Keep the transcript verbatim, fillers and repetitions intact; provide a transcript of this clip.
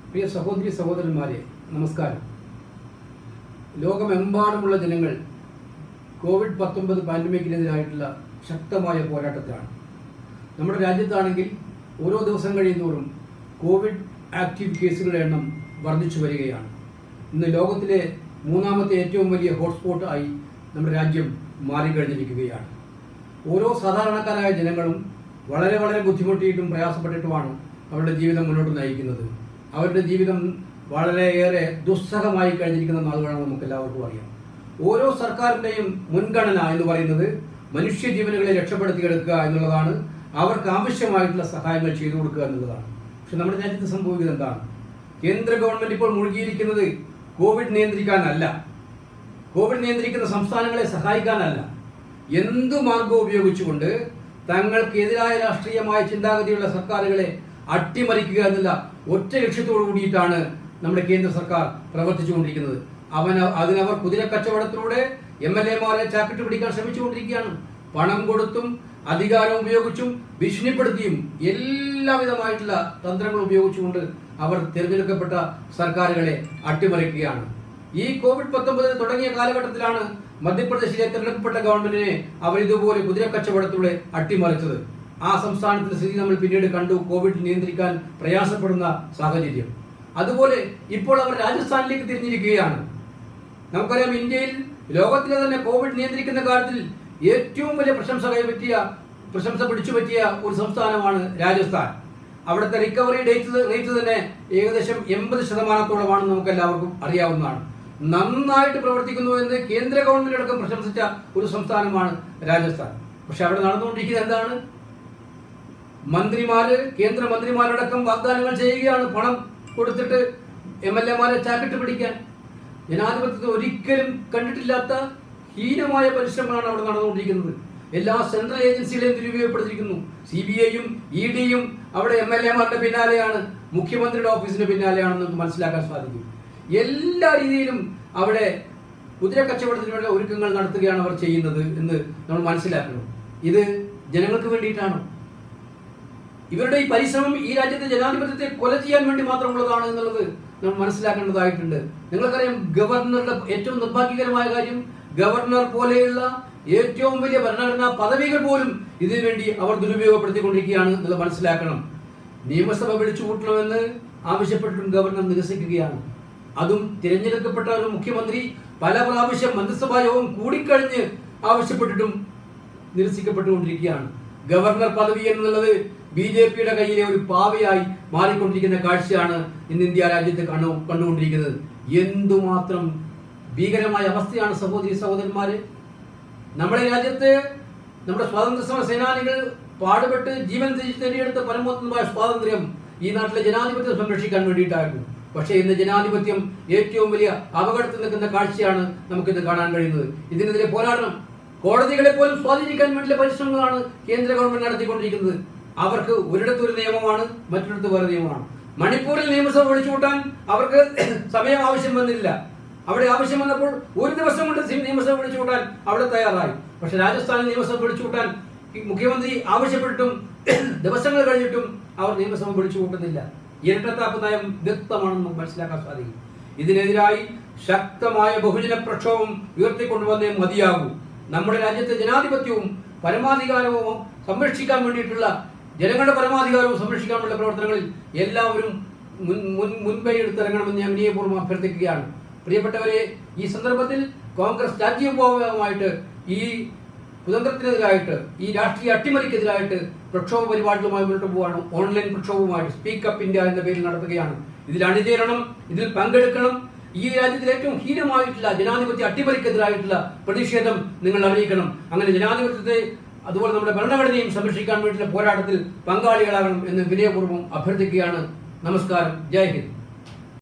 പ്രിയ സഹോദരി സഹോദരന്മാരെ, നമസ്കാരം. ലോകമെമ്പാടുമുള്ള ജനങ്ങൾ കോവിഡ് പത്തൊമ്പത് പാൻഡമിക്കിനെതിരായിട്ടുള്ള ശക്തമായ പോരാട്ടത്തിലാണ്. നമ്മുടെ രാജ്യത്താണെങ്കിൽ ഓരോ ദിവസം കഴിയുന്നതോറും കോവിഡ് ആക്റ്റീവ് കേസുകളുടെ എണ്ണം വർദ്ധിച്ചു വരികയാണ്. ഇന്ന് ലോകത്തിലെ മൂന്നാമത്തെ ഏറ്റവും വലിയ ഹോട്ട്സ്പോട്ട് ആയി നമ്മുടെ രാജ്യം മാറിക്കഴിഞ്ഞിരിക്കുകയാണ്. ഓരോ സാധാരണക്കാരായ ജനങ്ങളും വളരെ വളരെ ബുദ്ധിമുട്ടിയിട്ടും പ്രയാസപ്പെട്ടിട്ടുമാണ് അവരുടെ ജീവിതം മുന്നോട്ട് നയിക്കുന്നത്. അവരുടെ ജീവിതം വളരെയേറെ ദുസ്സഹമായി കഴിഞ്ഞിരിക്കുന്ന നാളുകളാണ് നമുക്ക് എല്ലാവർക്കും അറിയാം. ഓരോ സർക്കാരിൻ്റെയും മുൻഗണന എന്ന് പറയുന്നത് മനുഷ്യജീവനുകളെ രക്ഷപ്പെടുത്തിയെടുക്കുക എന്നുള്ളതാണ്. അവർക്ക് ആവശ്യമായിട്ടുള്ള സഹായങ്ങൾ ചെയ്തു കൊടുക്കുക എന്നുള്ളതാണ്. പക്ഷെ നമ്മുടെ രാജ്യത്ത് സംഭവിക്കുന്നത് എന്താണ്? കേന്ദ്ര ഗവൺമെന്റ് ഇപ്പോൾ മുഴുകിയിരിക്കുന്നത് കോവിഡ് നിയന്ത്രിക്കാനല്ല, കോവിഡ് നിയന്ത്രിക്കുന്ന സംസ്ഥാനങ്ങളെ സഹായിക്കാനല്ല, എന്തു മാർഗവും ഉപയോഗിച്ചുകൊണ്ട് തങ്ങൾക്കെതിരായ രാഷ്ട്രീയമായ ചിന്താഗതിയുള്ള സർക്കാരുകളെ അട്ടിമറിക്കുക എന്നുള്ള ഒറ്റ ലക്ഷ്യത്തോടു കൂടിയിട്ടാണ് നമ്മുടെ കേന്ദ്ര സർക്കാർ പ്രവർത്തിച്ചുകൊണ്ടിരിക്കുന്നത്. അവൻ അതിനവർ കുതിര കച്ചവടത്തിലൂടെ എം എൽ എമാരെ ചാക്കിട്ട് പിടിക്കാൻ ശ്രമിച്ചുകൊണ്ടിരിക്കുകയാണ്. പണം കൊടുത്തും അധികാരം ഉപയോഗിച്ചും ഭീഷണിപ്പെടുത്തിയും എല്ലാവിധമായിട്ടുള്ള തന്ത്രങ്ങൾ ഉപയോഗിച്ചുകൊണ്ട് അവർ തിരഞ്ഞെടുക്കപ്പെട്ട സർക്കാരുകളെ അട്ടിമറിക്കുകയാണ്. ഈ കോവിഡ് പത്തൊമ്പത് തുടങ്ങിയ കാലഘട്ടത്തിലാണ് മധ്യപ്രദേശിലെ തിരഞ്ഞെടുക്കപ്പെട്ട ഗവൺമെന്റിനെ അവർ ഇതുപോലെ കുതിര കച്ചവടത്തിലൂടെ അട്ടിമറിച്ചത്. ആ സംസ്ഥാനത്തിന്റെ സ്ഥിതി നമ്മൾ പിന്നീട് കണ്ടു. കോവിഡ് നിയന്ത്രിക്കാൻ പ്രയാസപ്പെടുന്ന സാഹചര്യം. അതുപോലെ ഇപ്പോൾ അവർ രാജസ്ഥാനിലേക്ക് തിരിഞ്ഞിരിക്കുകയാണ്. നമുക്കറിയാം, ഇന്ത്യയിൽ ലോകത്തിലെ തന്നെ കോവിഡ് നിയന്ത്രിക്കുന്ന കാര്യത്തിൽ ഏറ്റവും വലിയ പ്രശംസ കൈപ്പറ്റിയ പ്രശംസ പിടിച്ചു പറ്റിയ ഒരു സംസ്ഥാനമാണ് രാജസ്ഥാൻ. അവിടുത്തെ റിക്കവറി റേറ്റ് റേറ്റ് തന്നെ ഏകദേശം എൺപത് ശതമാനത്തോളമാണെന്ന് നമുക്ക് എല്ലാവർക്കും അറിയാവുന്നതാണ്. നന്നായിട്ട് പ്രവർത്തിക്കുന്നു എന്ന് കേന്ദ്ര ഗവൺമെന്റ് അടക്കം പ്രശംസിച്ച ഒരു സംസ്ഥാനമാണ് രാജസ്ഥാൻ. പക്ഷെ അവിടെ നടന്നുകൊണ്ടിരിക്കുന്നത് എന്താണ്? മന്ത്രിമാര് കേന്ദ്ര മന്ത്രിമാരടക്കം വാഗ്ദാനങ്ങൾ ചെയ്യുകയാണ്, പണം കൊടുത്തിട്ട് എം എൽ എമാരെ ചാക്കിട്ട് പിടിക്കാൻ. ജനാധിപത്യത്തിൽ ഒരിക്കലും കണ്ടിട്ടില്ലാത്ത ഹീനമായ പരിശ്രമങ്ങളാണ് അവിടെ നടന്നുകൊണ്ടിരിക്കുന്നത്. എല്ലാ സെൻട്രൽ ഏജൻസികളെയും ദുരുപയോഗപ്പെടുത്തിയിരിക്കുന്നു. സി ബി ഐയും ഇ ഡിയും അവിടെ എം എൽ എമാരുടെ പിന്നാലെയാണ്, മുഖ്യമന്ത്രിയുടെ ഓഫീസിന് പിന്നാലെയാണെന്ന് നമുക്ക് മനസ്സിലാക്കാൻ സാധിക്കും. എല്ലാ രീതിയിലും അവിടെ കുതിര കച്ചവടത്തിനുള്ള ഒരുക്കങ്ങൾ നടത്തുകയാണ് അവർ ചെയ്യുന്നത് എന്ന് നമ്മൾ മനസ്സിലാക്കണം. ഇത് ജനങ്ങൾക്ക് വേണ്ടിയിട്ടാണ്. ഇവരുടെ ഈ പരിശ്രമം ഈ രാജ്യത്തെ ജനാധിപത്യത്തെ കൊല ചെയ്യാൻ വേണ്ടി മാത്രമുള്ളതാണ് എന്നുള്ളത് നമ്മൾ മനസ്സിലാക്കേണ്ടതായിട്ടുണ്ട്. നിങ്ങൾക്കറിയാം, ഗവർണറുടെ ഏറ്റവും നിർഭാഗ്യകരമായ കാര്യം, ഗവർണർ പോലെയുള്ള ഏറ്റവും വലിയ ഭരണഘടനാ പദവികൾ പോലും ഇതിനു വേണ്ടി അവർ ദുരുപയോഗപ്പെടുത്തിക്കൊണ്ടിരിക്കുകയാണ് എന്നുള്ളത് മനസ്സിലാക്കണം. നിയമസഭ വിളിച്ചു കൂട്ടണമെന്ന് ആവശ്യപ്പെട്ടിട്ടും ഗവർണർ നിരസിക്കുകയാണ്. അതും തിരഞ്ഞെടുക്കപ്പെട്ട ഒരു മുഖ്യമന്ത്രി പല പ്രാവശ്യം മന്ത്രിസഭാ യോഗം കൂടിക്കഴിഞ്ഞ് ആവശ്യപ്പെട്ടിട്ടും നിരസിക്കപ്പെട്ടുകൊണ്ടിരിക്കുകയാണ്. ഗവർണർ പദവി എന്നുള്ളത് ബി ജെ പിയുടെ കയ്യിലെ ഒരു പാവയായി മാറിക്കൊണ്ടിരിക്കുന്ന കാഴ്ചയാണ് ഇന്ന് ഇന്ത്യ രാജ്യത്ത് കണ്ടു കണ്ടുകൊണ്ടിരിക്കുന്നത്. എന്തുമാത്രം ഭീകരമായ അവസ്ഥയാണ് സഹോദരി സഹോദരന്മാരെ. നമ്മുടെ രാജ്യത്ത് നമ്മുടെ സ്വാതന്ത്ര്യ സമര സേനാനികൾ പാടുപെട്ട് ജീവൻ നേടിയെടുത്ത പരമോന്നതമായ സ്വാതന്ത്ര്യം ഈ നാട്ടിലെ ജനാധിപത്യം സംരക്ഷിക്കാൻ വേണ്ടിയിട്ടായിരുന്നു. പക്ഷേ ഇന്ന് ജനാധിപത്യം ഏറ്റവും വലിയ അപകടത്തിൽ നിൽക്കുന്ന കാഴ്ചയാണ് നമുക്കിന്ന് കാണാൻ കഴിയുന്നത്. ഇതിനെതിരെ പോരാടണം. കോടതികളെ പോലും സ്വാധീനിക്കാൻ വേണ്ടിയുള്ള പരിശ്രമങ്ങളാണ് കേന്ദ്ര ഗവൺമെന്റ് നടത്തിക്കൊണ്ടിരിക്കുന്നത്. അവർക്ക് ഒരിടത്ത് ഒരു നിയമമാണ്, മറ്റൊരിടത്ത് വേറെ നിയമമാണ്. മണിപ്പൂരിൽ നിയമസഭ വിളിച്ചുകൂട്ടാൻ അവർക്ക് സമയം ആവശ്യം വന്നില്ല. അവിടെ ആവശ്യം വന്നപ്പോൾ ഒരു ദിവസം കൊണ്ട് നിയമസഭ വിളിച്ചുകൂട്ടാൻ അവിടെ തയ്യാറായി. പക്ഷെ രാജസ്ഥാനിൽ നിയമസഭ വിളിച്ചുകൂട്ടാൻ മുഖ്യമന്ത്രി ആവശ്യപ്പെട്ടിട്ടും ദിവസങ്ങൾ കഴിഞ്ഞിട്ടും അവർ നിയമസഭ വിളിച്ചുകൂട്ടുന്നില്ല. ഇരട്ടത്താപ്പ് നയം വ്യക്തമാണെന്ന് നമുക്ക് മനസ്സിലാക്കാൻ സാധിക്കും. ഇതിനെതിരായി ശക്തമായ ബഹുജന പ്രക്ഷോഭം ഉയർത്തിക്കൊണ്ടുവന്നേ മതിയാകൂ. നമ്മുടെ രാജ്യത്തെ ജനാധിപത്യവും പരമാധികാരവും സംരക്ഷിക്കാൻ വേണ്ടിയിട്ടുള്ള ജനങ്ങളുടെ പരമാധികാരവും സംരക്ഷിക്കാനുള്ള പ്രവർത്തനങ്ങളിൽ എല്ലാവരും മുൻ മുൻ മുൻപേ എടുത്തിറങ്ങണമെന്ന് ഞാൻ വിനയപൂർവ്വം അഭ്യർത്ഥിക്കുകയാണ്. പ്രിയപ്പെട്ടവരെ, ഈ സന്ദർഭത്തിൽ കോൺഗ്രസ് രാജ്യവ്യാപകമായിട്ട് ഈ കുതന്ത്രത്തിനെതിരായിട്ട്, ഈ രാഷ്ട്രീയ അട്ടിമറിക്കെതിരായിട്ട് പ്രക്ഷോഭ പരിപാടികളുമായി മുന്നോട്ട് പോവുകയാണ്. ഓൺലൈൻ പ്രക്ഷോഭവുമായിട്ട് സ്പീക്കപ്പ് ഇന്ത്യ എന്ന പേരിൽ നടത്തുകയാണ്. ഇതിൽ അണിചേരണം, ഇതിൽ പങ്കെടുക്കണം. ഈ രാജ്യത്തിൽ ഏറ്റവും ഹീനമായിട്ടുള്ള ജനാധിപത്യ അട്ടിമറിക്കെതിരായിട്ടുള്ള പ്രതിഷേധം നിങ്ങൾ അറിയിക്കണം. അങ്ങനെ ജനാധിപത്യത്തെ അതുപോലെ നമ്മുടെ ഭരണഘടനയും സംരക്ഷിക്കാൻ വേണ്ടിയുള്ള പോരാട്ടത്തിൽ പങ്കാളികളാകണം എന്ന് വിനയപൂർവ്വം അഭ്യർത്ഥിക്കുകയാണ്. നമസ്കാരം. ജയ് ഹിന്ദ്.